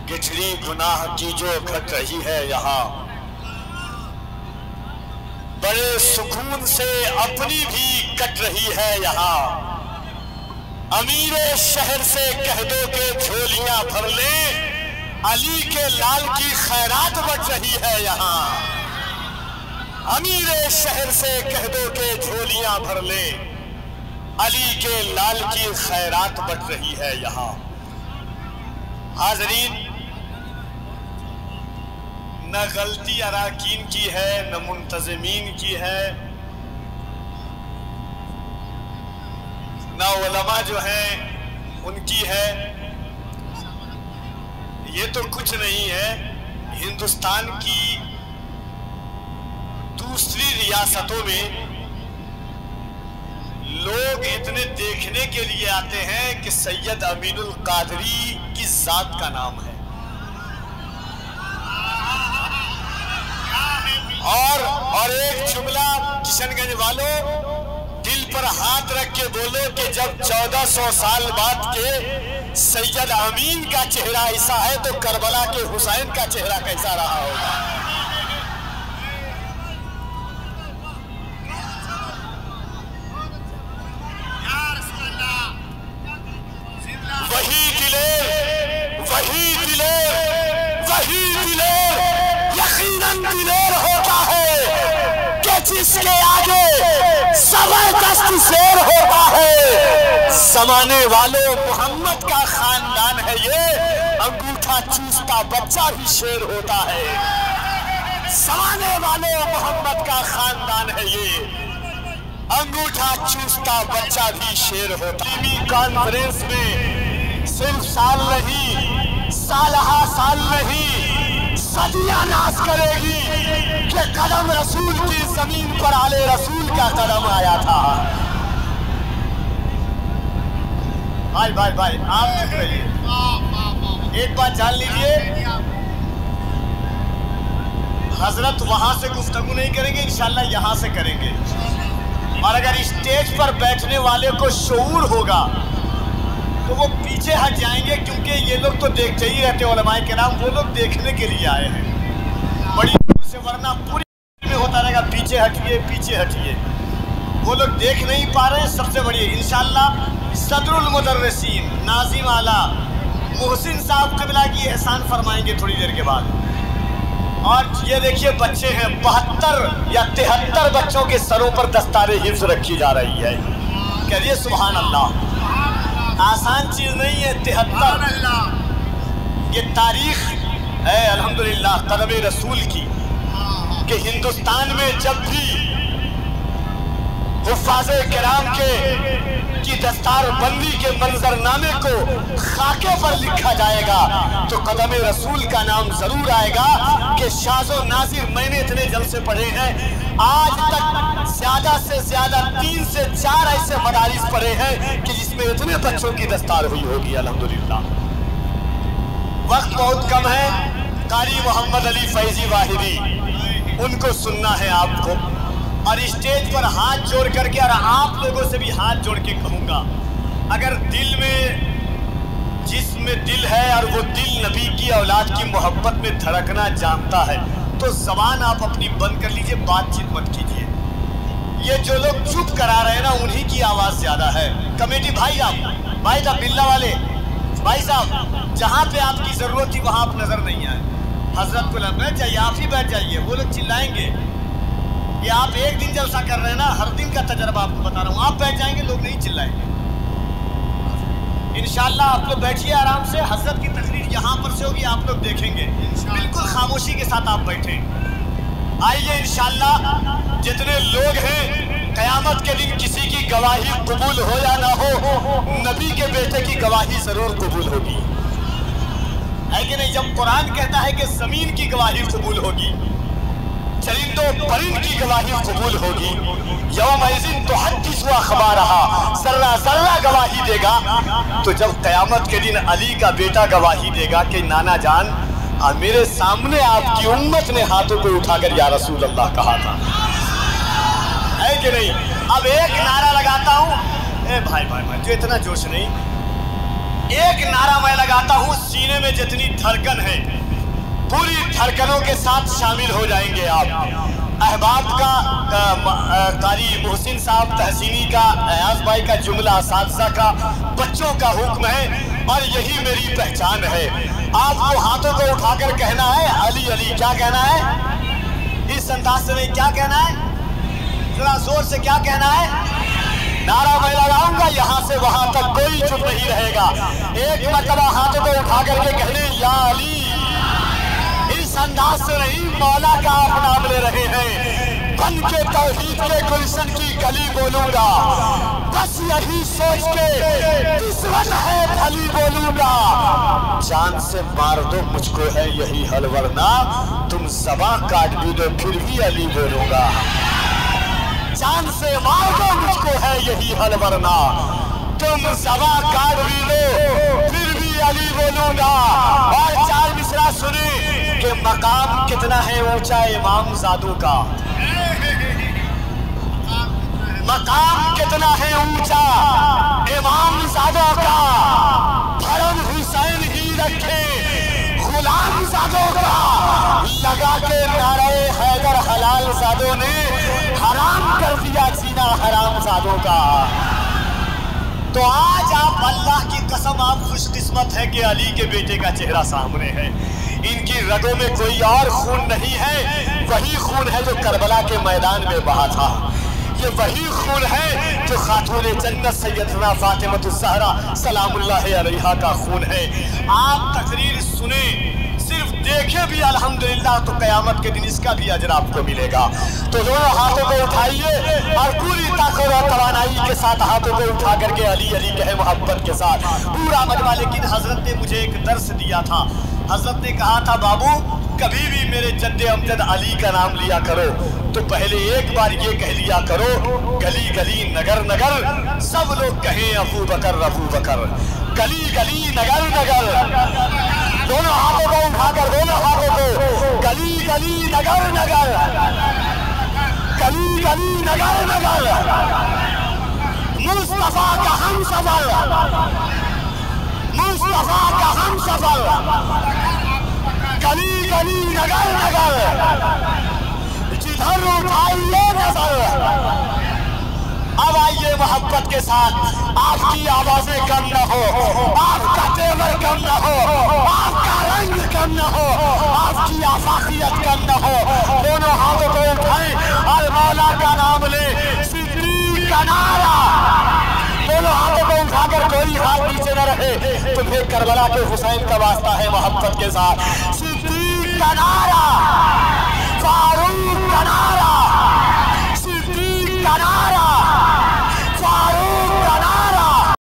گٹھڑی گناہ کی جو گھٹ رہی ہے یہاں، بڑے سکون سے اپنی بھی کٹ رہی ہے یہاں۔ امیر شہر سے کہہ دو کہ جھولیاں بھر لیں، علی کے لال کی خیرات بٹ رہی ہے یہاں۔ امیر شہر سے کہہ دو کہ جھولیاں بھر لیں، علی کے لال کی خیرات بٹ رہی ہے یہاں۔ حاضرین، نہ غلطی اراکین کی ہے نہ منتظمین کی ہے، نہ علماء جو ہیں ان کی ہے۔ یہ تو کچھ نہیں ہے، ہندوستان کی دوسری ریاستوں میں لوگ اتنے دیکھنے کے لیے آتے ہیں کہ سید امین القادری کی ذات کا نام ہے، اور ایک جملہ کشن گنج والوں، دل پر ہاتھ رکھ کے بولو کہ جب 1400 سال بعد کے سید امین کا چہرہ ایسا ہے تو کربلا کے حسین کا چہرہ کیسا رہا ہوگا؟ وہی دلیر، وہی دلیر، وہی دلیر، یقیناً دلیر ہوتا ہے کہ جس کے آگے زبردست شیر ہوتا ہے۔ زمانے والوں، محمد کا خاندان ہے یہ، انگوٹھا چوستا بچہ بھی شیر ہوتا ہے۔ زمانے والوں، محمد کا خاندان ہے یہ، انگوٹھا چوستا بچہ بھی شیر ہوتا ہے۔ کانفرنس میں صرف سال نہیں، سالہ سال نہیں، صدیاں ناز کرے گی کہ قدم رسول کی زمین پر آل رسول کا قدم آیا تھا۔ بھائی آپ چپ رہیے، ایک بات جان لیجئے، حضرت وہاں سے گفتگو نہیں کریں گے، انشاءاللہ یہاں سے کریں گے۔ اور اگر اسٹیج پر بیٹھنے والے کو شعور ہوگا تو وہ پیچھے ہٹ جائیں گے، کیونکہ یہ لوگ تو دیکھتے ہی رہتے، علماء کرام وہ لوگ دیکھنے کے لیے آئے ہیں بڑی دور سے، ورنہ پوری میں ہوتا رہے گا پیچھے ہٹیے پیچھے ہٹیے، وہ لوگ دیکھ نہیں پا رہے ہیں۔ سب سے بڑی انشاءاللہ صدر المدرسین ناظم اعلیٰ محسن صاحب قبلہ کی احسان فرمائیں گے تھوڑی دیر کے بعد۔ اور یہ دیکھیے بچے ہیں، 72 یا 73 بچوں کے سروں پر دستار حفظ رکھی جا رہی ہے۔ کہیے سبحان اللہ، آسان چیز نہیں ہے 73۔ یہ تاریخ ہے الحمدللہ قدم رسول کی، کہ ہندوستان میں جب بھی حفاظ کرام کی دستار بندی کے منظرنامے کو خاکے پر لکھا جائے گا تو قدم رسول کا نام ضرور آئے گا کہ شاذ و ناظر میں نے اتنے جلسے پڑھے ہیں، آج تک زیادہ سے زیادہ 3 سے 4 ایسے مدارس پڑھے ہیں کہ جس میں اتنے بچوں کی دستار ہوئی ہوگی الحمدللہ۔ وقت بہت کم ہے، قاری محمد علی فیضی واحدی ان کو سننا ہے آپ کو، اور اسٹیج پر ہاتھ جوڑ کر کے، اور آپ لوگوں سے بھی ہاتھ جوڑ کے کہوں گا، اگر دل میں جس میں دل ہے اور وہ دل نبی کی اولاد کی محبت میں دھڑکنا جانتا ہے تو زبان آپ اپنی بند کر لیجئے، بات چیت مت کیجئے۔ یہ جو لوگ چپ کرا رہے ہیں نا انہی کی آواز زیادہ ہے۔ کمیٹی بھائی صاحب بلّہ والے بھائی صاحب، جہاں پہ آپ کی ضرورت تھی وہاں آپ نظر نہیں آئے، حضرت کو بیٹھ جائیے، آپ ہی بیٹھ جائیے، وہ لوگ چلائیں گے۔ یہ آپ ایک دن جلسہ کر رہے ہیں نا، ہر دن کا تجربہ آپ کو بتا رہا ہوں، آپ بیٹھ جائیں گے لوگ نہیں چلائیں گے انشاءاللہ۔ آپ لوگ بیٹھیے آرام سے، حضرت کی تقریر یہاں پر سے ہوگی، آپ لوگ دیکھیں گے، بالکل خاموشی کے ساتھ آپ بیٹھیں۔ آئیے انشاءاللہ جتنے لوگ ہیں، قیامت کے دن کسی کی گواہی قبول ہو یا نہ ہو، نبی کے بیٹے کی گواہی ضرور قبول ہوگی، ہے کہ نہیں؟ جب قرآن کہتا ہے کہ زمین کی گواہی قبول ہوگی، چرندوں پرند کی گواہی قبول ہوگی، یومئذ تحدث اخبارہا، ذرہ ذرہ گواہی دے گا، تو جب قیامت کے دن علی کا بیٹا گواہی دے گا کہ نانا جان میرے سامنے آپ کی امت نے ہاتھوں پہ اٹھا کر یا رسول اللہ کہا تھا، ہے کہ نہیں؟ اب ایک نعرہ لگاتا ہوں، اے بھائی جو اتنا جوش نہیں، ایک نعرہ میں لگاتا ہوں، سینے में जितनी धड़कन है पूरी धड़कनों के साथ शामिल हो जाएंगे आप। अहबाब का कारी मोहसिन साहब तहसीनी का, अयाज भाई का जुमला, असातिज़ा का, बच्चों का हुक्म है और यही मेरी पहचान है। आपको हाथों को उठाकर कहना है अली अली। क्या कहना है इस अंदाज में? क्या कहना है? जरा जोर से क्या कहना है? नारा मैं लगाऊंगा, यहाँ से वहां तक कोई चुप नहीं रहेगा। एक मरतबा हाथों को उठा करके कहने या अली। इस अंदाज से नहीं, मौला का आप नाम ले रहे हैं। बन के तौहीद के गुलशन की गली बोलूंगा, बस यही सोच के किस्मत है भली बोलूंगा। जान से मार दो मुझको है यही हल, वरना तुम ज़बां काट भी दो फिर भी अली बोलूंगा। जान से मार दो मुझको है यही हल, वरना तुम ज़बां काट भी दो फिर भी अली बोलूंगा। और चार मिसरा सुने कि मकाम कितना है ऊंचा इमाम ज़ादों का, मकाम कितना है ऊंचा इमाम ज़ादों का। भरम हुसैन ही रखे गुलाम ज़ादों का, लगा के नारे हैदर हलाल ज़ादों ने हराम कर दिया जीना हराम ज़ादों का। तो आज आप अल्लाह की कसम आप खुशकिस्मत है कि अली के बेटे का चेहरा सामने है। इनकी रगों में कोई और खून नहीं है, वही खून है जो करबला के मैदान में बहा था। ये वही खून है जो खातून जन्नत सैयदना फातिमतुज़ ज़हरा सलामुल्लाहि अलैहा का खून है। आप तकरीर सुने, सिर्फ देखे भी अल्हम्दुलिल्लाह, तो क़यामत के दिन इसका भी अजर आपको मिलेगा। तो दोनों हाथों को उठाइए और पूरी ताकत और तवानाई के साथ हाथों को उठा करके अली अली कहे मोहब्बत के साथ पूरा मजमा। लेकिन हजरत ने मुझे एक दर्स दिया था। हजरत ने कहा था बाबू कभी भी मेरे जद्दे अमजद अली का नाम लिया करो तो पहले एक बार ये कह लिया करो, गली गली नगर नगर सब लोग कहें अबू बकर अबू बकर। गली गली नगर नगर, दोनों हाथों को उठाकर, दोनों हाथों को, गली गली नगर नगर, गली गली नगर नगर, मुस्तफा का हम सफर, मुस्तफा का हम सफर, गली गली नगर नगर, जिधर उठाइए नजर। अब आइए मोहब्बत के साथ, आपकी आवाजें कम न हो, आपका तेवर कम न हो, आपका रंग कम न हो, आपकी आफाकियत कम न हो। दोनों हाथों को उठाएं और मौला का नाम ले, सिद्दीक का नारा। दोनों हाथों को उठाकर कोई हाथ नीचे न रहे। तुम्हें करबला के हुसैन का वास्ता है मोहब्बत के साथ, सिद्दीक का नारा।